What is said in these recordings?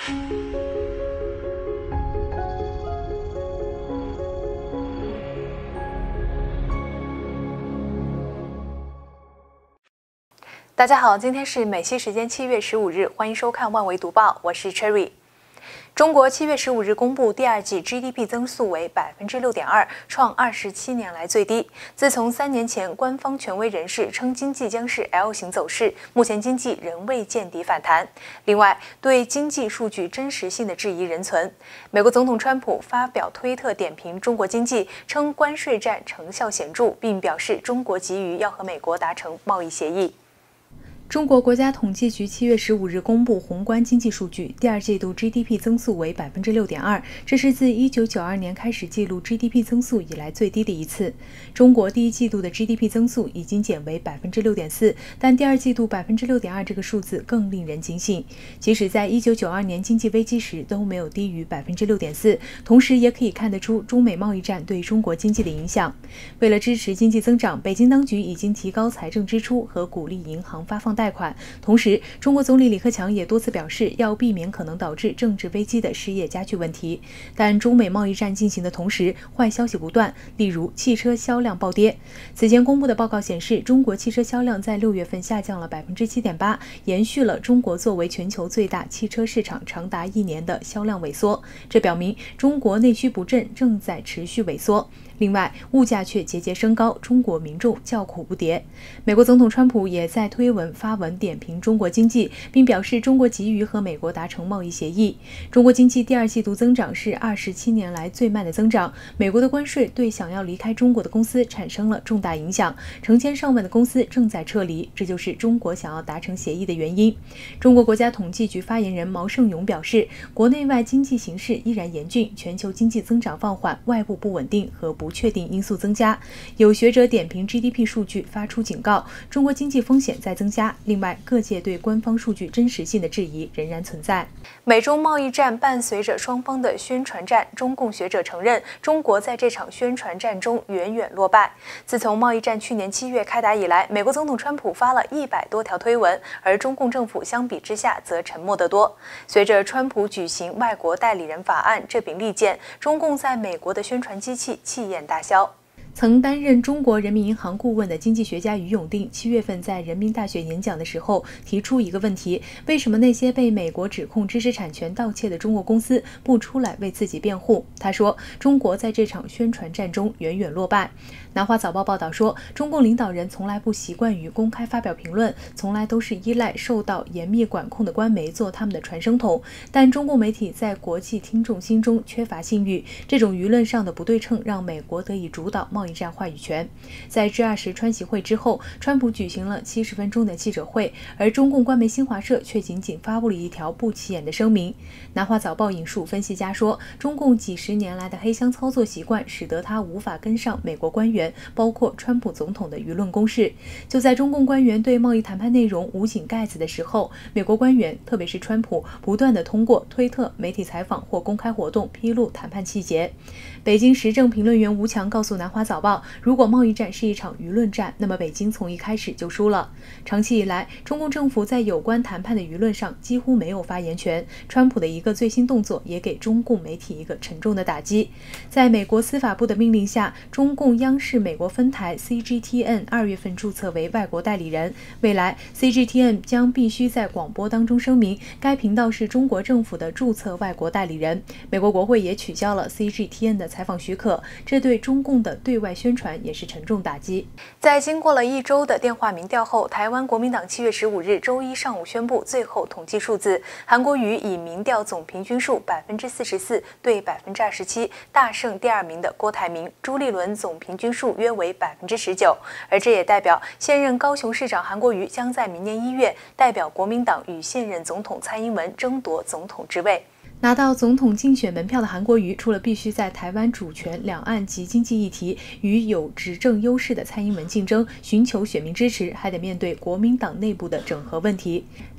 大家好，今天是美西时间7月15日，欢迎收看万维读报，我是 Cherry。中国7月15日公布第二季 GDP 增速为 6.2%， 创27年来最低。自从3年前官方权威人士称经济将是 L 型走势，目前经济仍未见底反弹。另外，对经济数据真实性的质疑仍存。美国总统川普发表推特点评中国经济，称关税战成效显著，并表示中国急于要和美国达成贸易协议。中国国家统计局7月15日公布宏观经济数据，第二季度 GDP 增速为 6.2%， 这是自1992年开始记录 GDP 增速以来最低的一次。中国第一季度的 GDP 增速已经减为 6.4%， 但第二季度 6.2% 这个数字更令人惊信。即使在1992年经济危机时都没有低于 6.4%， 同时也可以看得出中美贸易战对中国经济的影响。为了支持经济增长，北京当局已经提高财政支出和鼓励银行发放贷款。同时，中国总理李克强也多次表示要避免可能导致政治危机的失业加剧问题。但中美贸易战进行的同时，坏消息不断，例如汽车销量暴跌。此前公布的报告显示，中国汽车销量在6月份下降了 7.8%， 延续了中国作为全球最大汽车市场长达1年的销量萎缩。这表明中国内需不振，正在持续萎缩。另外，物价却节节升高，中国民众叫苦不迭。美国总统川普也在推文发文点评中国经济，并表示中国急于和美国达成贸易协议。中国经济第二季度增长是27年来最慢的增长。美国的关税对想要离开中国的公司产生了重大影响，成千上万的公司正在撤离，这就是中国想要达成协议的原因。中国国家统计局发言人毛盛勇表示，国内外经济形势依然严峻，全球经济增长放缓，外部不稳定和不确定因素增加。有学者点评 GDP 数据发出警告，中国经济风险在增加。另外，各界对官方数据真实性的质疑仍然存在。美中贸易战伴随着双方的宣传战，中共学者承认，中国在这场宣传战中远远落败。自从贸易战去年7月开打以来，美国总统川普发了100多条推文，而中共政府相比之下则沉默得多。随着川普举行外国代理人法案这柄利剑，中共在美国的宣传机器气焰大消。曾担任中国人民银行顾问的经济学家于永定7月份在人民大学演讲的时候提出一个问题：为什么那些被美国指控知识产权盗窃的中国公司不出来为自己辩护？他说，中国在这场宣传战中远远落败。南华早报报道说，中共领导人从来不习惯于公开发表评论，从来都是依赖受到严密管控的官媒做他们的传声筒。但中共媒体在国际听众心中缺乏信誉，这种舆论上的不对称让美国得以主导贸易战话语权。在G20川习会之后，川普举行了70分钟的记者会，而中共官媒新华社却仅仅发布了一条不起眼的声明。南华早报引述分析家说，中共几十年来的黑箱操作习惯使得他无法跟上美国官员，包括川普总统的舆论攻势。就在中共官员对贸易谈判内容捂紧盖子的时候，美国官员，特别是川普，不断地通过推特、媒体采访或公开活动披露谈判细节。北京时政评论员吴强告诉南华早报，如果贸易战是一场舆论战，那么北京从一开始就输了。长期以来，中共政府在有关谈判的舆论上几乎没有发言权，川普的一个最新动作也给中共媒体一个沉重的打击。在美国司法部的命令下，中共央视美国分台 CGTN 2月份注册为外国代理人，未来 CGTN 将必须在广播当中声明该频道是中国政府的注册外国代理人。美国国会也取消了 CGTN 的采访许可，这对中共的对外宣传也是沉重打击。在经过了1周的电话民调后，台湾国民党7月15日周一上午宣布最后统计数字，韩国瑜以民调总平均数 44% 对 27% 大胜第2名的郭台铭，朱立伦总平均数约为 19%， 而这也代表现任高雄市长韩国瑜将在明年1月代表国民党与现任总统蔡英文争夺总统之位。拿到总统竞选门票的韩国瑜，除了必须在台湾主权、两岸及经济议题与有执政优势的蔡英文竞争，寻求选民支持，还得面对国民党内部的整合问题。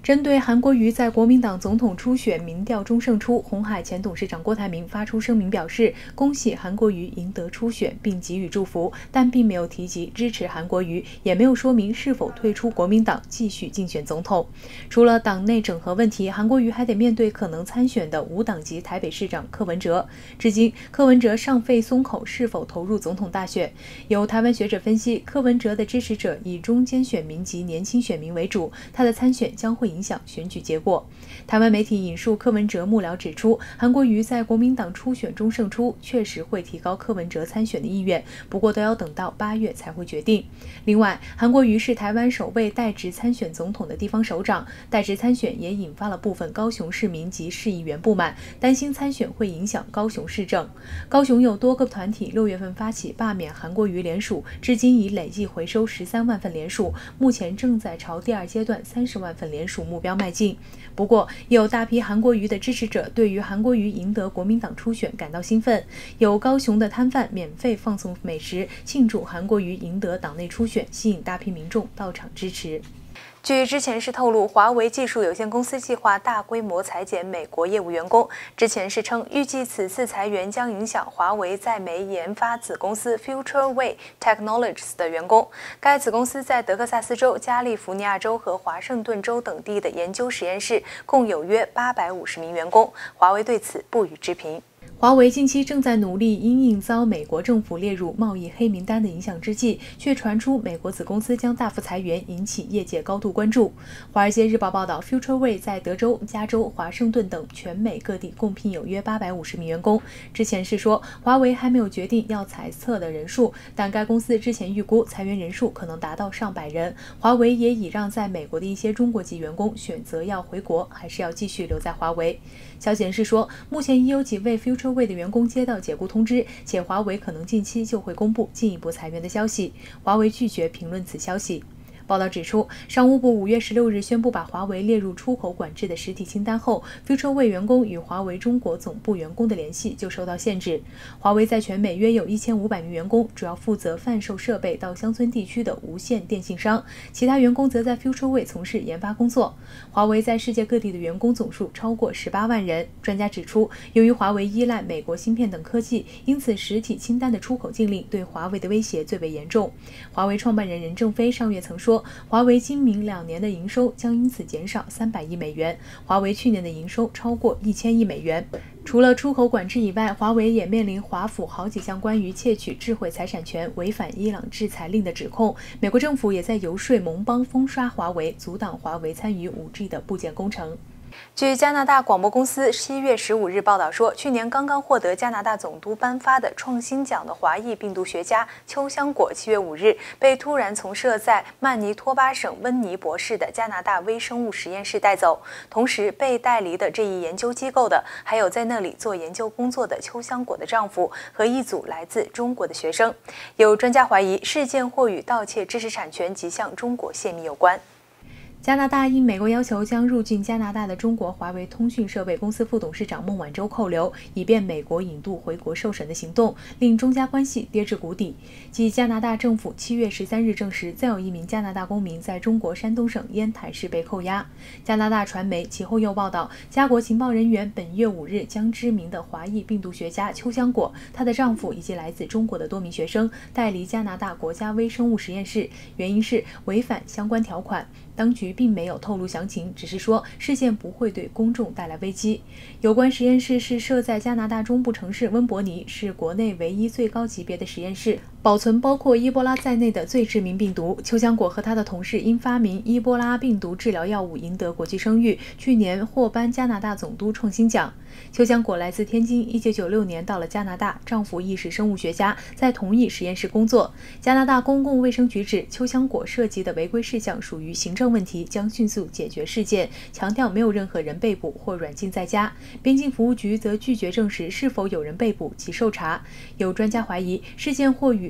针对韩国瑜在国民党总统初选民调中胜出，鸿海前董事长郭台铭发出声明表示，恭喜韩国瑜赢得初选，并给予祝福，但并没有提及支持韩国瑜，也没有说明是否退出国民党继续竞选总统。除了党内整合问题，韩国瑜还得面对可能参选的无党籍台北市长柯文哲。至今，柯文哲尚未松口是否投入总统大选。有台湾学者分析，柯文哲的支持者以中间选民及年轻选民为主，他的参选将会影响选举结果。台湾媒体引述柯文哲幕僚指出，韩国瑜在国民党初选中胜出，确实会提高柯文哲参选的意愿，不过都要等到8月才会决定。另外，韩国瑜是台湾首位代职参选总统的地方首长，代职参选也引发了部分高雄市民及市议员不满，担心参选会影响高雄市政。高雄有多个团体6月份发起罢免韩国瑜联署，至今已累计回收13万份联署，目前正在朝第2阶段30万份联署目标迈进。不过，也有大批韩国瑜的支持者对于韩国瑜赢得国民党初选感到兴奋，有高雄的摊贩免费放送美食，庆祝韩国瑜赢得党内初选，吸引大批民众到场支持。据之前是透露，华为技术有限公司计划大规模裁减美国业务员工。之前是称，预计此次裁员将影响华为在美研发子公司 FutureWay Technologies 的员工。该子公司在德克萨斯州、加利福尼亚州和华盛顿州等地的研究实验室共有约850名员工。华为对此不予置评。华为近期正在努力因应遭美国政府列入贸易黑名单的影响之际，却传出美国子公司将大幅裁员，引起业界高度关注。华尔街日报报道 ，FutureWay 在德州、加州、华盛顿等全美各地共聘有约850名员工。之前是说，华为还没有决定要裁撤的人数，但该公司之前预估裁员人数可能达到上百人。华为也已让在美国的一些中国籍员工选择要回国，还是要继续留在华为。消息人士说，目前已有几位 FutureWay 的员工接到解雇通知，且华为可能近期就会公布进一步裁员的消息。华为拒绝评论此消息。报道指出，商务部5月16日宣布把华为列入出口管制的实体清单后， FutureWay 员工与华为中国总部员工的联系就受到限制。华为在全美约有1500名员工，主要负责贩售设备到乡村地区的无线电信商，其他员工则在 FutureWay 从事研发工作。华为在世界各地的员工总数超过18万人。专家指出，由于华为依赖美国芯片等科技，因此实体清单的出口禁令对华为的威胁最为严重。华为创办人任正非上月曾说，华为今明2年的营收将因此减少300亿美元，华为去年的营收超过1000亿美元。除了出口管制以外，华为也面临华府好几项关于窃取智慧财产权、违反伊朗制裁令的指控。美国政府也在游说盟邦封杀华为，阻挡华为参与5G 的部件工程。据加拿大广播公司7月15日报道说，去年刚刚获得加拿大总督颁发的创新奖的华裔病毒学家邱香果7月5日被突然从设在曼尼托巴省温尼博士的加拿大微生物实验室带走。同时被带离的这一研究机构的还有在那里做研究工作的邱香果的丈夫和一组来自中国的学生。有专家怀疑事件或与盗窃知识产权及向中国泄密有关。加拿大因美国要求将入境加拿大的中国华为通讯设备公司副董事长孟晚舟扣留，以便美国引渡回国受审的行动，令中加关系跌至谷底。继加拿大政府7月13日证实，再有一名加拿大公民在中国山东省烟台市被扣押。加拿大传媒其后又报道，加国情报人员本月5日将知名的华裔病毒学家邱香果、她的丈夫以及来自中国的多名学生带离加拿大国家微生物实验室，原因是违反相关条款。当局并没有透露详情，只是说事件不会对公众带来危机。有关实验室是设在加拿大中部城市温伯尼，是国内唯一最高级别的实验室，保存包括伊波拉在内的最致命病毒。邱香果和他的同事因发明伊波拉病毒治疗药物赢得国际声誉，去年获颁加拿大总督创新奖。邱香果来自天津，1996年到了加拿大，丈夫亦是生物学家，在同一实验室工作。加拿大公共卫生局指，邱香果涉及的违规事项属于行政问题，将迅速解决事件，强调没有任何人被捕或软禁在家。边境服务局则拒绝证实是否有人被捕及受查。有专家怀疑，事件或与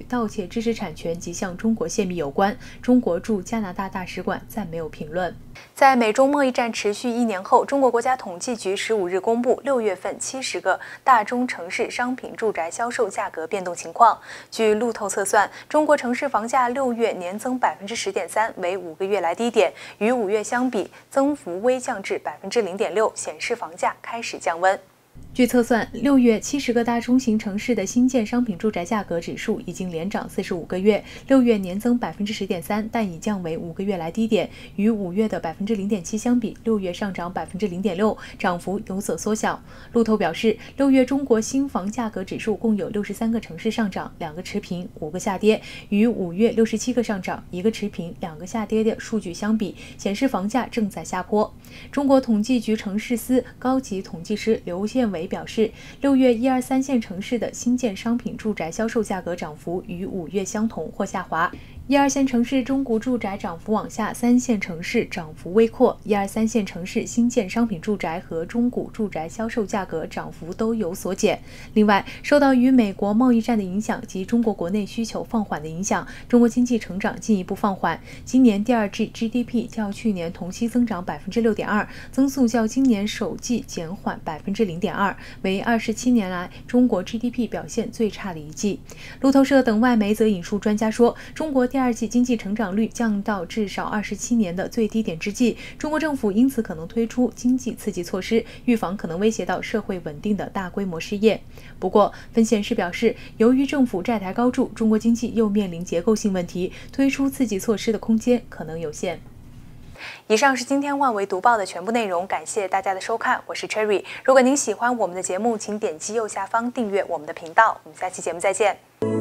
盗窃知识产权及向中国泄密有关。中国驻加拿大大使馆暂没有评论。在美中贸易战持续1年后，中国国家统计局15日公布6月份70个大中城市商品住宅销售价格变动情况。据路透测算，中国城市房价6月年增10.3%，为5个月来低点，与5月相比，增幅微降至0.6%，显示房价开始降温。据测算，6月70个大中型城市的新建商品住宅价格指数已经连涨45个月，6月年增10.3%，但已降为5个月来低点，与5月的0.7%相比，6月上涨0.6%，涨幅有所缩小。路透表示，6月中国新房价格指数共有63个城市上涨，2个持平，5个下跌，与5月67个上涨、1个持平、2个下跌的数据相比，显示房价正在下坡。中国统计局城市司高级统计师刘宪伟表示，6月1、2、3线城市的新建商品住宅销售价格涨幅与5月相同或下滑。1、2线城市中古住宅涨幅往下，3线城市涨幅微扩。1、2、3线城市新建商品住宅和中古住宅销售价格涨幅都有所减。另外，受到与美国贸易战的影响及中国国内需求放缓的影响，中国经济成长进一步放缓。今年第二季 GDP 较去年同期增长6.2%，增速较今年首季减缓0.2%，为27年来中国 GDP 表现最差的一季。路透社等外媒则引述专家说，中国第二季经济成长率降到至少27年的最低点之际，中国政府因此可能推出经济刺激措施，预防可能威胁到社会稳定的大规模失业。不过，分析师表示，由于政府债台高筑，中国经济又面临结构性问题，推出刺激措施的空间可能有限。以上是今天万维读报的全部内容，感谢大家的收看，我是 Cherry。如果您喜欢我们的节目，请点击右下方订阅我们的频道。我们下期节目再见。